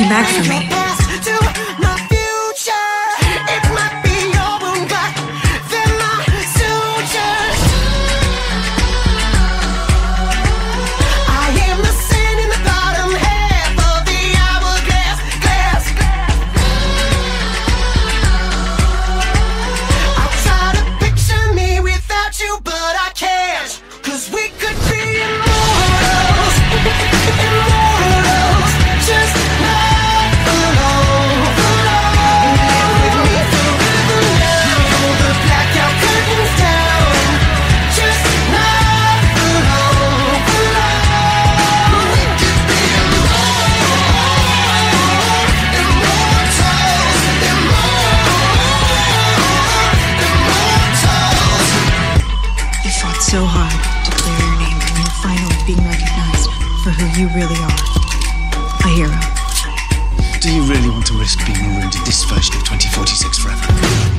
come back for me. So hard to clear your name and then finally being recognized for who you really are. A hero. Do you really want to risk being marooned in this version of 2046 forever?